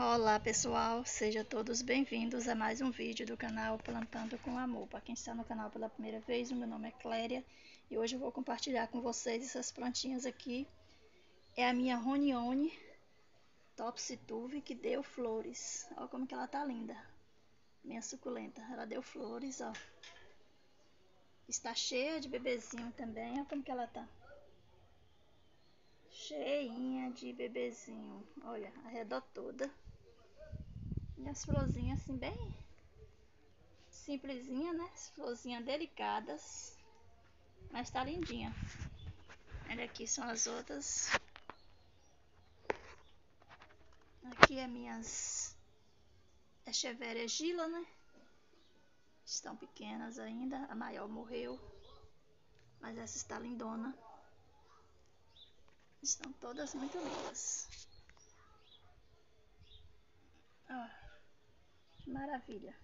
Olá pessoal, sejam todos bem-vindos a mais um vídeo do canal Plantando com Amor. Para quem está no canal pela primeira vez, o meu nome é Cléria e hoje eu vou compartilhar com vocês essas plantinhas aqui. É a minha Ronione Topsy-Turvy que deu flores. Olha como que ela tá linda, minha suculenta, ela deu flores, ó. Está cheia de bebezinho também, olha como que ela tá. Cheinha de bebezinho, olha, ao redor toda. E as florzinhas assim bem simplesinha, né? Florzinhas delicadas, mas tá lindinha. Olha aqui são as outras. Aqui é minhas Echeveria Gila, né? Estão pequenas ainda, a maior morreu, mas essa está lindona. Estão todas muito lindas. Ó, que maravilha.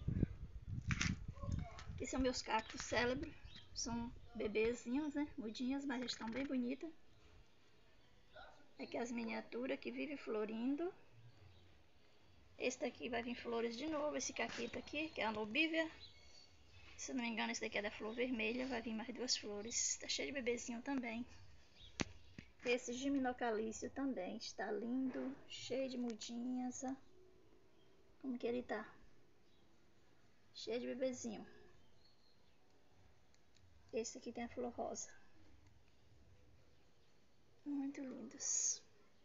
Aqui são meus cactos célebres. São bebezinhos, né? Mudinhas, mas estão bem bonitas. Aqui as miniaturas que vivem florindo. Esse daqui vai vir flores de novo. Esse caquito aqui, que é a lobívia. Se não me engano, esse daqui é da flor vermelha. Vai vir mais duas flores. Tá cheio de bebezinho também. Esse Giminocalício também está lindo. Cheio de mudinhas. Ó. Como que ele tá? Cheio de bebezinho. Esse aqui tem a flor rosa. Muito lindos.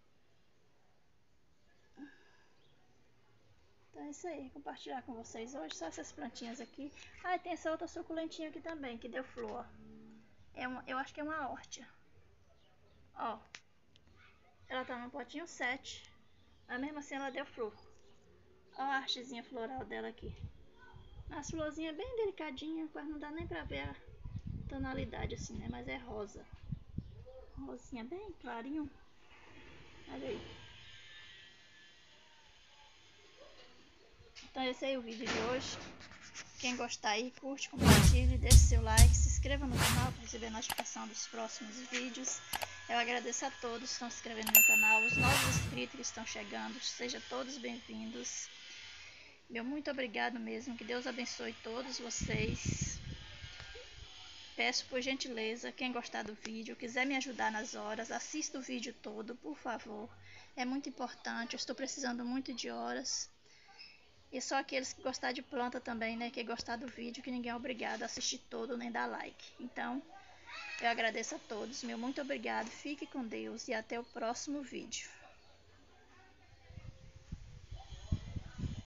Então é isso aí, compartilhar com vocês hoje só essas plantinhas aqui. Ah, e tem essa outra suculentinha aqui também, que deu flor. Eu acho que é uma órtia. Ó, ela tá no potinho 7, mas mesmo assim ela deu flor. Ó a hastezinha floral dela aqui. As florzinhas bem delicadinhas, quase não dá nem pra ver a tonalidade assim, né? Mas é rosa. Rosinha bem clarinho. Olha aí. Então esse aí é o vídeo de hoje. Quem gostar aí, curte, compartilhe, deixe seu like, se inscreva no canal para receber a notificação dos próximos vídeos. Eu agradeço a todos que estão se inscrevendo no meu canal, os novos inscritos que estão chegando, sejam todos bem-vindos. Meu muito obrigado mesmo, que Deus abençoe todos vocês. Peço por gentileza, quem gostar do vídeo, quiser me ajudar nas horas, assista o vídeo todo, por favor. É muito importante, eu estou precisando muito de horas. E só aqueles que gostar de planta também, né? Que gostar do vídeo, que ninguém é obrigado a assistir todo nem dar like. Então, eu agradeço a todos, meu muito obrigado, fique com Deus e até o próximo vídeo.